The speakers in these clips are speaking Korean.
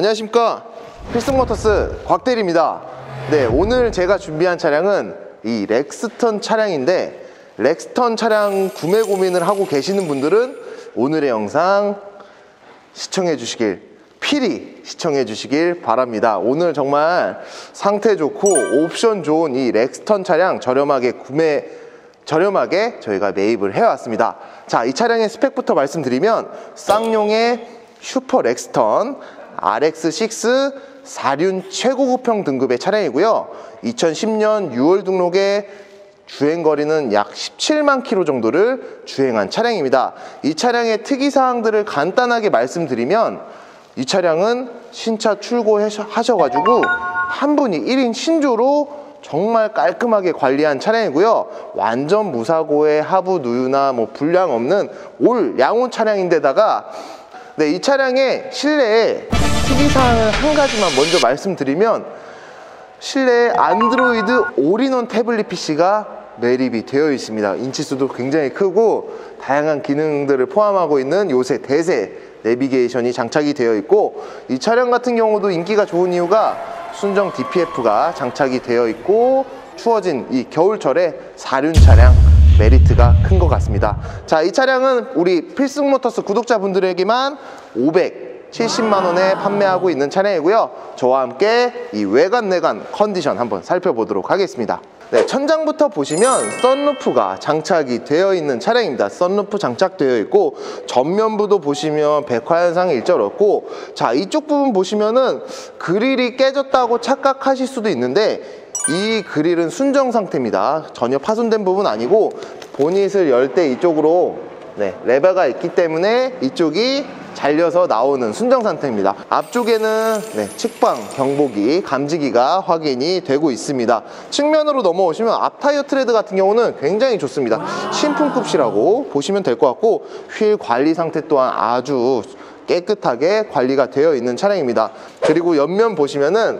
안녕하십니까, 필승모터스 곽대리입니다. 네, 오늘 제가 준비한 차량은 이 렉스턴 차량인데, 렉스턴 차량 구매 고민을 하고 계시는 분들은 오늘의 영상 시청해 주시길, 필히 시청해 주시길 바랍니다. 오늘 정말 상태 좋고 옵션 좋은 이 렉스턴 차량 저렴하게 저희가 매입을 해왔습니다. 자, 이 차량의 스펙부터 말씀드리면 쌍용의 슈퍼 렉스턴 RX6 4륜 최고급형 등급의 차량이고요. 2010년 6월 등록에 주행거리는 약 17만 킬로 정도를 주행한 차량입니다. 이 차량의 특이사항들을 간단하게 말씀드리면, 이 차량은 신차 출고하셔가지고 한 분이 1인 신조로 정말 깔끔하게 관리한 차량이고요. 완전 무사고의 하부 누유나 불량 없는 올 양호 차량인데다가, 네, 이 차량의 실내에 특이사항을 한 가지만 먼저 말씀드리면, 실내에 안드로이드 올인원 태블릿 PC가 매립이 되어 있습니다. 인치수도 굉장히 크고 다양한 기능들을 포함하고 있는 요새 대세 내비게이션이 장착이 되어 있고, 이 차량 같은 경우도 인기가 좋은 이유가 순정 DPF가 장착이 되어 있고, 추워진 이 겨울철에 4륜 차량 메리트가 큰 것 같습니다. 자, 이 차량은 우리 필승모터스 구독자분들에게만 570만 원에 판매하고 있는 차량이고요. 저와 함께 이 외관 내관 컨디션 한번 살펴보도록 하겠습니다. 네, 천장부터 보시면 썬루프가 장착이 되어 있는 차량입니다. 썬루프 장착되어 있고, 전면부도 보시면 백화현상이 일절 없고, 자, 이쪽 부분 보시면은 그릴이 깨졌다고 착각하실 수도 있는데, 이 그릴은 순정 상태입니다. 전혀 파손된 부분 아니고, 보닛을 열 때 이쪽으로 레버가 있기 때문에 이쪽이 잘려서 나오는 순정 상태입니다. 앞쪽에는 측방 경보기, 감지기가 확인이 되고 있습니다. 측면으로 넘어오시면 앞 타이어 트레드 같은 경우는 굉장히 좋습니다. 신품급이라고 보시면 될 것 같고, 휠 관리 상태 또한 아주 깨끗하게 관리가 되어 있는 차량입니다. 그리고 옆면 보시면은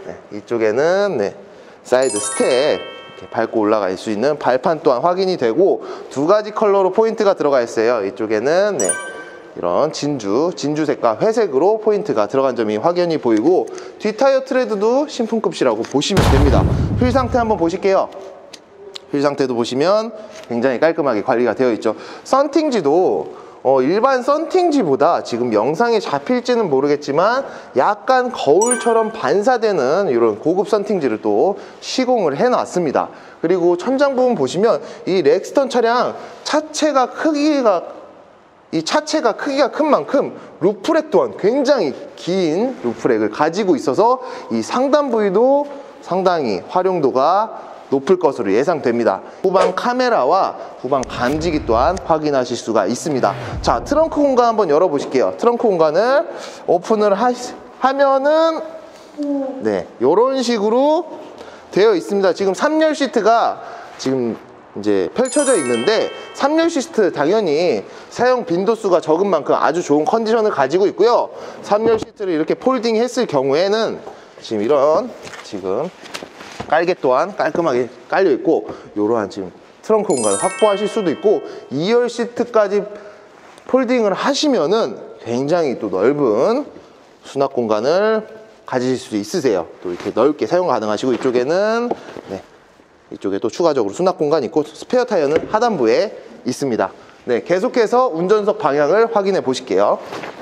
이쪽에는 사이드 스텝 밟고 올라갈 수 있는 발판 또한 확인이 되고, 두 가지 컬러로 포인트가 들어가 있어요. 이쪽에는 이런 진주색과 회색으로 포인트가 들어간 점이 확연히 보이고, 뒷타이어 트레드도 신품급이라고 보시면 됩니다. 휠 상태 한번 보실게요. 휠 상태도 보시면 굉장히 깔끔하게 관리가 되어 있죠. 썬팅지도 일반 썬팅지보다 지금 영상에 잡힐지는 모르겠지만 약간 거울처럼 반사되는 이런 고급 썬팅지를 또 시공을 해놨습니다. 그리고 천장 부분 보시면 이 렉스턴 차량 차체가 크기가 큰 만큼 루프렉 또한 굉장히 긴 루프렉을 가지고 있어서 이 상단 부위도 상당히 활용도가 높을 것으로 예상됩니다. 후방 카메라와 후방 감지기 또한 확인하실 수가 있습니다. 자, 트렁크 공간 한번 열어보실게요. 트렁크 공간을 오픈을 하면은 이런 식으로 되어 있습니다. 지금 3열 시트가 지금 이제 펼쳐져 있는데, 3열 시트 당연히 사용 빈도수가 적은 만큼 아주 좋은 컨디션을 가지고 있고요. 3열 시트를 이렇게 폴딩 했을 경우에는 지금 이런 깔개 또한 깔끔하게 깔려 있고, 이러한 지금 트렁크 공간을 확보하실 수도 있고, 2열 시트까지 폴딩을 하시면은 굉장히 또 넓은 수납 공간을 가지실 수 있으세요. 또 이렇게 넓게 사용 가능하시고, 이쪽에는 이쪽에 또 추가적으로 수납 공간이 있고, 스페어 타이어는 하단부에 있습니다. 계속해서 운전석 방향을 확인해 보실게요.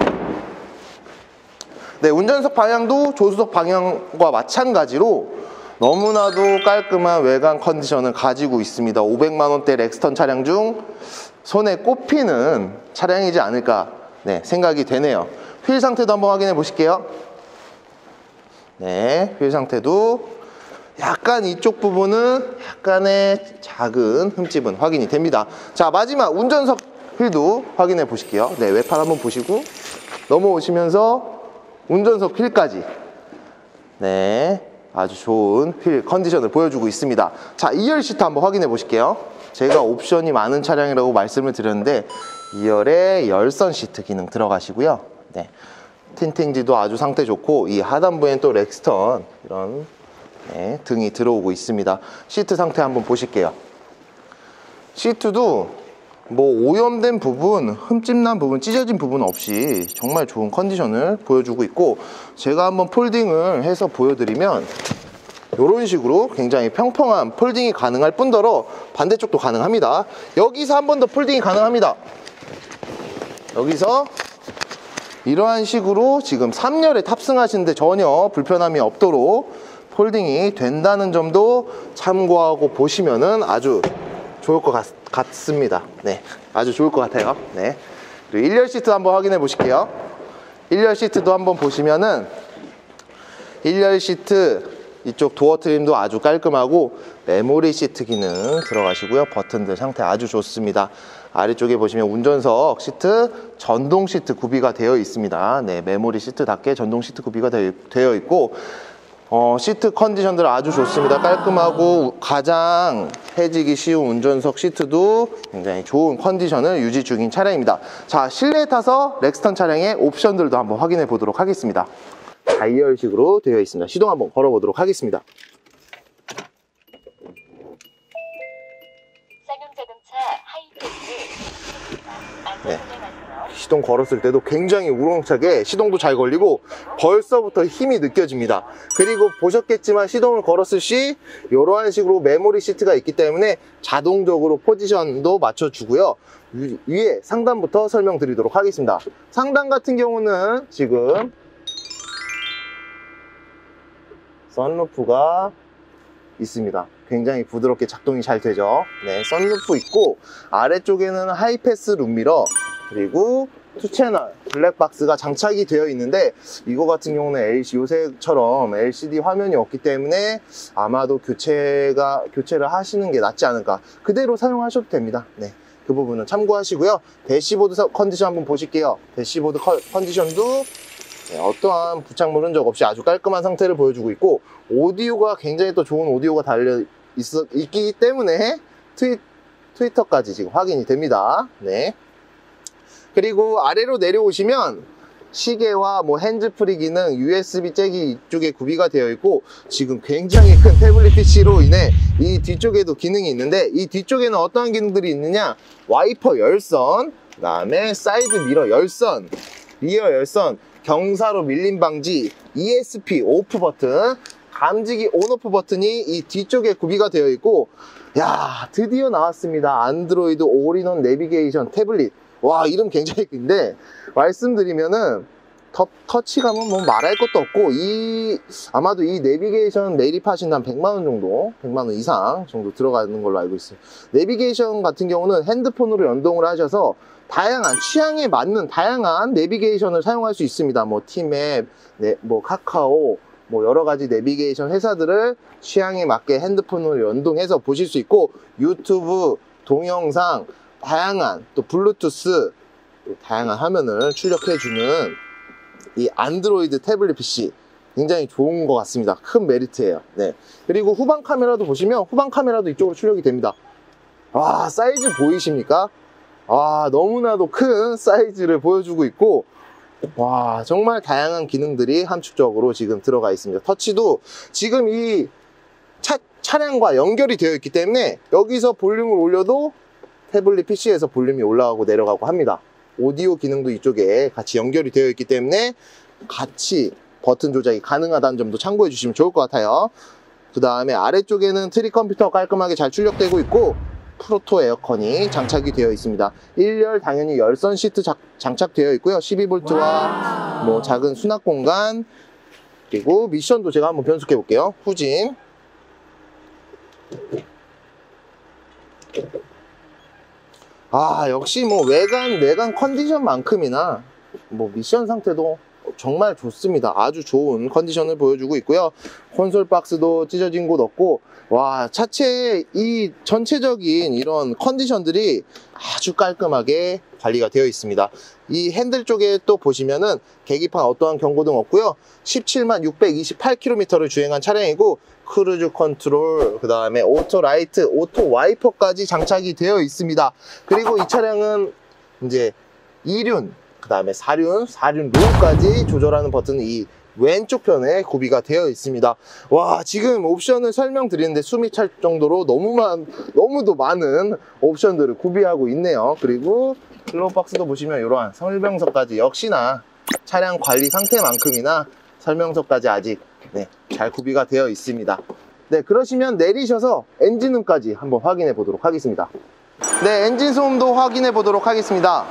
운전석 방향도 조수석 방향과 마찬가지로 너무나도 깔끔한 외관 컨디션을 가지고 있습니다. 500만 원대 렉스턴 차량 중 손에 꼽히는 차량이지 않을까 생각이 되네요. 휠 상태도 한번 확인해 보실게요. 휠 상태도 약간 이쪽 부분은 약간의 작은 흠집은 확인이 됩니다. 자, 마지막 운전석 휠도 확인해 보실게요. 외판 한번 보시고 넘어오시면서 운전석 휠까지 아주 좋은 휠 컨디션을 보여주고 있습니다. 자, 2열 시트 한번 확인해 보실게요. 제가 옵션이 많은 차량이라고 말씀을 드렸는데, 2열에 열선 시트 기능 들어가시고요. 틴팅지도 아주 상태 좋고, 이 하단부엔 또 렉스턴 이런 등이 들어오고 있습니다. 시트 상태 한번 보실게요. 시트도 뭐 오염된 부분, 흠집난 부분, 찢어진 부분 없이 정말 좋은 컨디션을 보여주고 있고, 제가 한번 폴딩을 해서 보여드리면 이런 식으로 굉장히 평평한 폴딩이 가능할 뿐더러 반대쪽도 가능합니다. 여기서 한 번 더 폴딩이 가능합니다. 여기서 이러한 식으로 지금 3열에 탑승하시는데 전혀 불편함이 없도록 폴딩이 된다는 점도 참고하고 보시면은 아주 좋을 것 같습니다. 네, 아주 좋을 것 같아요. 네. 그리고 1열 시트 한번 확인해 보실게요. 1열 시트도 한번 보시면은 1열 시트 이쪽 도어 트림도 아주 깔끔하고 메모리 시트 기능 들어가시고요. 버튼들 상태 아주 좋습니다. 아래쪽에 보시면 운전석 시트 전동 시트 구비가 되어 있습니다. 네, 메모리 시트답게 전동 시트 구비가 되어 있고, 시트 컨디션들 아주 좋습니다. 깔끔하고 가장 해지기 쉬운 운전석 시트도 굉장히 좋은 컨디션을 유지 중인 차량입니다. 자, 실내에 타서 렉스턴 차량의 옵션들도 한번 확인해 보도록 하겠습니다. 다이얼식으로 되어 있습니다. 시동 한번 걸어보도록 하겠습니다. 쌍용자동차 하이패스 네. 시동 걸었을 때도 굉장히 우렁차게 시동도 잘 걸리고 벌써부터 힘이 느껴집니다. 그리고 보셨겠지만 시동을 걸었을 시 이러한 식으로 메모리 시트가 있기 때문에 자동적으로 포지션도 맞춰주고요. 위에 상단부터 설명드리도록 하겠습니다. 상단 같은 경우는 지금 선루프가 있습니다. 굉장히 부드럽게 작동이 잘 되죠. 네, 선루프 있고 아래쪽에는 하이패스 룸미러 그리고 2채널 블랙박스가 장착이 되어 있는데, 이거 같은 경우는 요새처럼 LCD 화면이 없기 때문에 아마도 교체를 하시는 게 낫지 않을까. 그대로 사용하셔도 됩니다. 네, 그 부분은 참고하시고요. 대시보드 컨디션 한번 보실게요. 대시보드 컨디션도 어떠한 부착물 흔적 없이 아주 깔끔한 상태를 보여주고 있고, 오디오가 굉장히 또 좋은 오디오가 있기 때문에 트위터까지 지금 확인이 됩니다. 네. 그리고 아래로 내려오시면 시계와 뭐 핸즈프리 기능, USB 잭이 이쪽에 구비가 되어 있고, 지금 굉장히 큰 태블릿 PC로 인해 이 뒤쪽에도 기능이 있는데, 이 뒤쪽에는 어떠한 기능들이 있느냐, 와이퍼 열선, 그 다음에 사이드 미러 열선, 리어 열선, 경사로 밀림 방지, ESP 오프 버튼, 감지기 온오프 버튼이 이 뒤쪽에 구비가 되어 있고, 야, 드디어 나왔습니다. 안드로이드 올인원 내비게이션 태블릿. 와, 이름 굉장히 긴데 말씀드리면은 터치감은 뭐 말할 것도 없고, 아마도 이 내비게이션 매립하신 한 100만원 정도, 100만원 이상 정도 들어가는 걸로 알고 있어요. 내비게이션 같은 경우는 핸드폰으로 연동을 하셔서 다양한 취향에 맞는 다양한 내비게이션을 사용할 수 있습니다. 뭐 티맵, 뭐 카카오, 뭐 여러 가지 내비게이션 회사들을 취향에 맞게 핸드폰으로 연동해서 보실 수 있고, 유튜브, 동영상, 다양한 또 블루투스, 또 다양한 화면을 출력해주는 이 안드로이드 태블릿 PC 굉장히 좋은 것 같습니다. 큰 메리트예요. 네. 그리고 후방 카메라도 보시면 후방 카메라도 이쪽으로 출력이 됩니다. 와, 사이즈 보이십니까? 와, 너무나도 큰 사이즈를 보여주고 있고, 와, 정말 다양한 기능들이 함축적으로 지금 들어가 있습니다. 터치도 지금 이 차량과 연결이 되어 있기 때문에 여기서 볼륨을 올려도 태블릿 PC에서 볼륨이 올라가고 내려가고 합니다. 오디오 기능도 이쪽에 같이 연결이 되어 있기 때문에 같이 버튼 조작이 가능하다는 점도 참고해 주시면 좋을 것 같아요. 그 다음에 아래쪽에는 트리 컴퓨터 깔끔하게 잘 출력되고 있고, 프로토 에어컨이 장착이 되어 있습니다. 1열 당연히 열선 시트 장착되어 있고요. 12V와 뭐 작은 수납 공간, 그리고 미션도 제가 한번 변속해 볼게요. 후진. 아, 역시 뭐 외관 컨디션만큼이나 뭐 미션 상태도 정말 좋습니다. 아주 좋은 컨디션을 보여주고 있고요. 콘솔 박스도 찢어진 곳 없고, 와, 차체의 이 전체적인 이런 컨디션들이 아주 깔끔하게 관리가 되어 있습니다. 이 핸들 쪽에 또 보시면은 계기판 어떠한 경고등 없고요. 17만 628km를 주행한 차량이고, 크루즈 컨트롤, 그 다음에 오토 라이트, 오토 와이퍼까지 장착이 되어 있습니다. 그리고 이 차량은 이제 2륜, 그 다음에 4륜 로우까지 조절하는 버튼은 이 왼쪽 편에 구비가 되어 있습니다. 와, 지금 옵션을 설명드리는데 숨이 찰 정도로 너무도 많은 옵션들을 구비하고 있네요. 그리고 글로우박스도 보시면 이러한 설명서까지 역시나 차량 관리 상태만큼이나 설명서까지 아직 잘 구비가 되어 있습니다. 네, 그러시면 내리셔서 엔진음까지 한번 확인해 보도록 하겠습니다. 네, 엔진 소음도 확인해 보도록 하겠습니다.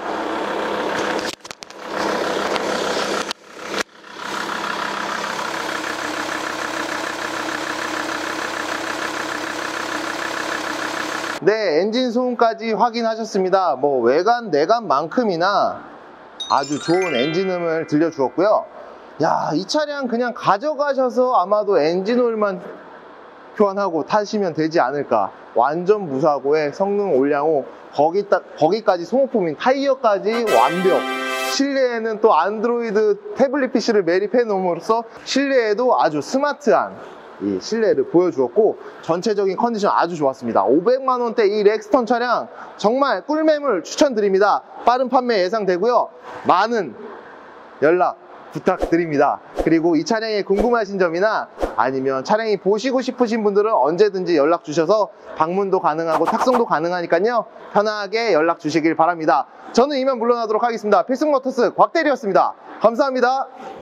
네, 엔진 소음까지 확인하셨습니다. 뭐 외관, 내관만큼이나 아주 좋은 엔진음을 들려주었고요. 야, 이 차량 그냥 가져가셔서 아마도 엔진 오일만 교환하고 타시면 되지 않을까. 완전 무사고의 성능 올량호, 거기까지 소모품인 타이어까지 완벽. 실내에는 또 안드로이드 태블릿 PC를 매립해 놓음으로써 실내에도 아주 스마트한 이 실내를 보여주었고, 전체적인 컨디션 아주 좋았습니다. 500만원대 이 렉스턴 차량 정말 꿀매물 추천드립니다. 빠른 판매 예상되고요. 많은 연락 부탁드립니다. 그리고 이 차량에 궁금하신 점이나 아니면 차량이 보시고 싶으신 분들은 언제든지 연락 주셔서 방문도 가능하고 탁송도 가능하니까요, 편하게 연락 주시길 바랍니다. 저는 이만 물러나도록 하겠습니다. 필승모터스 곽대리였습니다. 감사합니다.